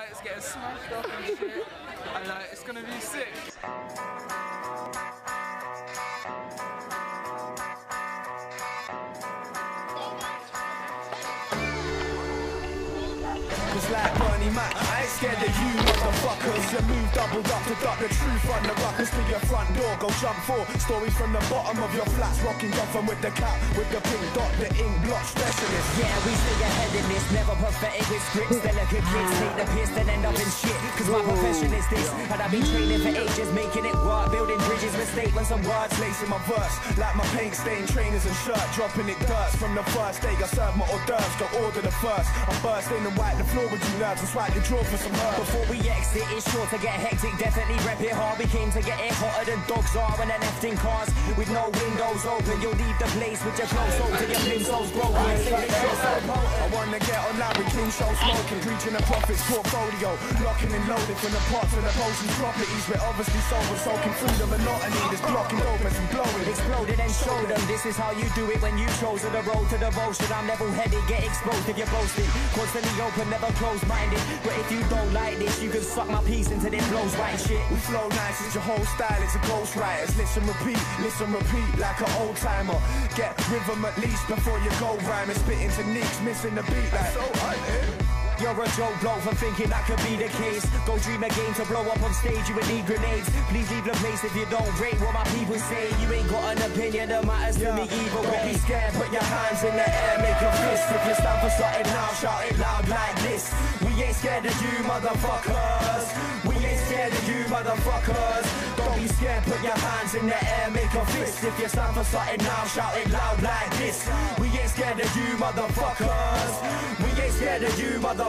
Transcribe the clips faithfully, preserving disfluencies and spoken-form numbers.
like, it's getting smashed up and shit. And like, it's gonna be sick. It's like Bernie Mac, I ain't scared of you motherfuckers. You move doubled up to duck the truth on the ruckus to your front door, go jump for stories from the bottom of your flats, rocking Gotham with the cap, with the pink dot, the ink blot specialist. Yeah, we stay ahead in this, never pathetic with scripts. Delicate kids take the piss then end up in shit, cause my profession is this. And I've been training for ages, making it work, building bridges with statements and words. Lacing my verse, like my paint stained trainers and shirt, dropping it dirt from the first day. I serve my hors d'oeuvres, go order the first. I burst in and wipe the floor with you nerves and swipe the draw for some hurt. Before we exit, it's sure to get hectic, definitely rep it hard. We came to get it hotter than dogs are when they're left in cars with no windows open. You'll leave the place with your clothes soaked till your plimsolls broken. I wanna get on Larry King show smoking, preaching a profits portfolio, locking and loading from the parts of the potions properties. We're obviously sober, soaking through the monotony. This blocking open and blowing, exploded and show them this is how you do it when you chosen the road to devotion. I'm level-headed, get exposed if you're boasting, constantly open, never closed-minded. But if you don't like this, you can suck my piece until it blows right shit. We flow nice, it's your whole style, it's a ghost writers. Listen, repeat, listen, repeat, like an old timer. Get rhythm at least before you go rhyming, spitting techniques, missing the beat like so I'm in. You're a joke bloke for thinking that could be the case. Go dream a game to blow up on stage, you would need grenades. Please leave the place if you don't rate what my people say. You ain't got an opinion that matters to me either way. Don't be scared, put your hands in the air, make a fist. If you stand for something now, shout it loud like this. We ain't scared of you motherfuckers. We ain't scared of you motherfuckers. Don't be scared, put your hands in the air, make a fist. If you stand for something now, shout it loud like this. We ain't scared of you motherfuckers. We ain't scared of you motherfuckers.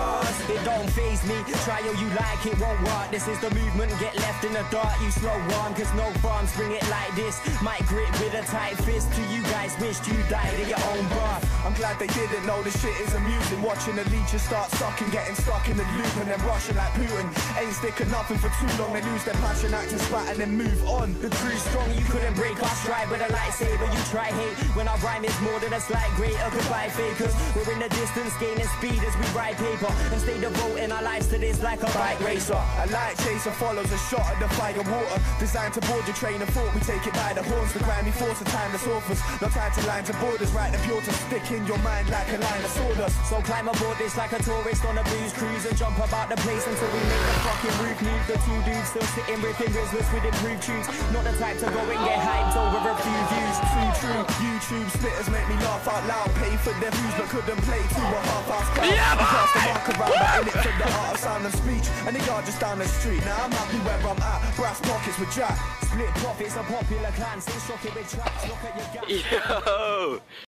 It don't faze me, try all you like, it won't work. This is the movement, get left in the dark. You slow one, cause no farms bring it like this. Might grip with a tight fist till you guys wished you died in your own birth. I'm glad they didn't know this shit is amusing. Watching the leeches start sucking, getting stuck in the loop, and then rushing like Putin. Ain't sticking nothing for too long, they lose their passion, act and spat and then move on. The crew's strong, you couldn't break our stride with a lightsaber. You try hate when our rhyme is more than a slight greater. Goodbye fakers, we're in the distance, gaining speed as we ride paper and stay devoting our lives to this like a bike racer. A light chaser follows a shot at the fire water, designed to board your train of thought. We take it by the horns, the grimy force of timeless authors. No time to line to borders, right the pure to stick in your mind like a line of sawdust. So climb aboard this like a tourist on a booze cruise and jump about the place until we make the fucking roof move. The two dudes still sitting ripping Rizzlers with improved tunes. Not the type to go and get hyped over a few views. Too true, YouTube spitters make me laugh out loud. Pay for their views but couldn't play to a half-ass crowd. Yeah, Pass the mark around, but in it for the art of sound and speech. And the yard just down the street. Now I'm happy where I'm at. Brass pockets with Jack. Split profits, a popular clan. Still shocking with tracks. Look at your gap. Yo!